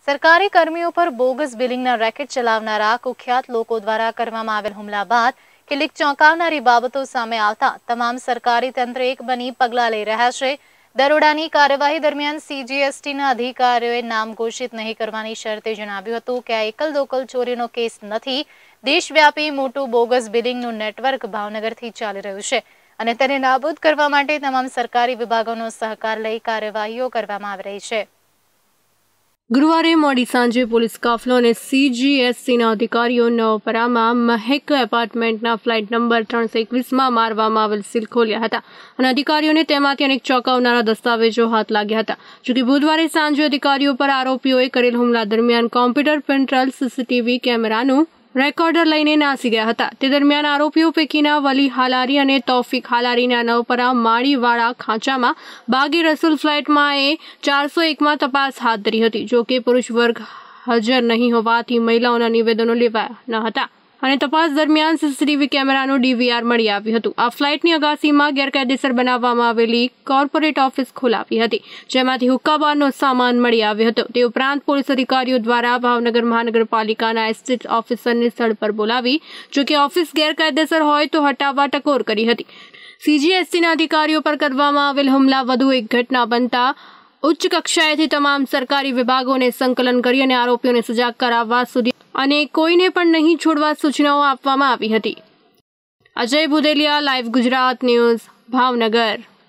સરકારી કર્મીઓ પર બોગસ બિલિંગના રેકેટ ચલાવનારા કુખ્યાત લોકો દ્વારા કરવામાં આવેલ હુમલા બાદ કેટલીક ચોંકાવનારી બાબતો સામે આવતા તમામ સરકારી તંત્ર એક બની પગલાં લઈ રહ્યા છે। દરોડાની કાર્યવાહી દરમિયાન સીજીએસટીના અધિકારીઓએ નામ ઘોષિત નહીં કરવાની શરતે જણાવ્યું હતું કે આ એકલ દોકલ ચોરીનો કેસ નથી। દેશવ્યાપી મોટું બોગસ બિલિંગનું નેટવર્ક ભાવનગરથી ચાલી રહ્યું છે અને તેને નાબૂદ કરવા માટે તમામ સરકારી વિભાગોનો સહકાર લઈ કાર્યવાહીઓ કરવામાં આવી રહી છે। ગુરુવારે મોડી સાંજે પોલીસ કાફલો અને સીજીએસટીના અધિકારીઓ નવપરામાં મહેક એપાર્ટમેન્ટના ફ્લાઇટ નંબર 321માં મારવામાં આવેલ સીલ ખોલ્યા હતા અને અધિકારીઓને તેમાંથી અનેક ચોંકાવનારા દસ્તાવેજો હાથ લાગ્યા હતા। જોકે બુધવારે સાંજે અધિકારીઓ પર આરોપીઓએ કરેલ હુમલા દરમિયાન કોમ્પ્યુટર પેન્ટ્રલ સીસીટીવી કેમેરાનું રેકોર્ડર લઈને નાસી ગયા હતા। તે દરમિયાન આરોપીઓ પૈકીના વલી હાલારી અને તૌફિક હાલારીના નવપરા માળીવાળા ખાંચામાં બાગી રસુલ ફ્લાઇટમાં 401માં તપાસ હાથ ધરી હતી। જોકે પુરુષ વર્ગ હાજર નહીં હોવાથી મહિલાઓના નિવેદનો લેવાયા ન હતા અને તપાસ દરમિયાન સીસીટીવી કેમેરાનું ડીવીઆર મળી આવ્યું હતું। આ ફ્લાઇટની અગાસીમાં ગેરકાયદેસર બનાવવામાં આવેલી કોર્પોરેટ ઓફિસ ખોલાવી હતી, જેમાંથી હુક્કાબારનો સામાન મળી આવ્યો હતો। તે ઉપરાંત પોલીસ અધિકારીઓ દ્વારા ભાવનગર મહાનગરપાલિકાના એસ્ટેટ ઓફિસરને સ્થળ પર બોલાવી જોકે ઓફિસ ગેરકાયદેસર હોય તો હટાવવા ટકોર કરી હતી। સીજીએસટીના અધિકારીઓ પર કરવામાં આવેલ હુમલા વધુ એક ઘટના બનતા ઉચ્ચ કક્ષાએથી તમામ સરકારી વિભાગોને સંકલન કરી અને આરોપીઓને સજા કરાવવા સુધી અને કોઈને પણ નહીં છોડવા સૂચનાઓ આપવામાં આવી હતી। Ajay Budeliya, live Gujarat news, Bhavnagar.